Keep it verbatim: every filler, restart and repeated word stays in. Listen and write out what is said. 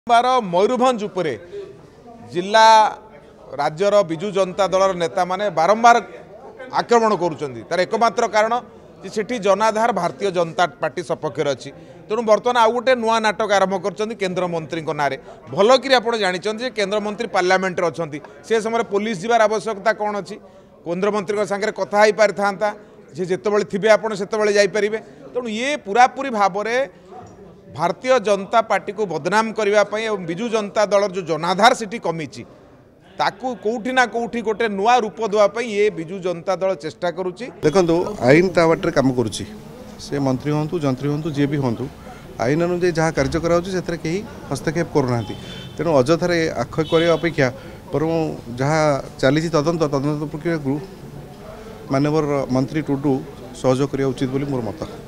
बार मयूरभंज उपरे जिला राज्यर विजु जनता दल नेता माने बारंबार आक्रमण करुँच तार एकमात्र कारण सेठी जनाधार भारतीय जनता पार्टी सपक्ष अच्छी तेणु बर्तमान आउ गोटे नुआ नाटक आरंभ कर केन्द्र मंत्री ना भल कि आप जानते केन्द्र मंत्री पार्लियामेंट अच्छा से समय पुलिस जीवार आवश्यकता कौन अच्छी केन्द्र मंत्री सागर कथा ही पारि था जे जितेबाला थे आपड़ से जापरें तेणु ये पूरापूरी भाव में भारतीय जनता पार्टी को बदनाम करने और विजु जनता दल जो जनाधार से कमी ताकू कौटी ना कौटी गोटे नुआ रूप देवाई ये विजु जनता दल चेष्टा करुच्ची। देखो आईन ता बाटे काम करुच्ची से मंत्री हूँ जंत्री हूँ जी भी हूँ आईन अनुजाई जहाँ कार्य कर कहीं हस्तक्षेप करना तेणु अजथार आक्षेप करने अपेक्षा बर जहाँ चली तदंत तदंत प्रक्रिया माननीय मंत्री टुडू सहयोग करने उचित बोली मोर मत।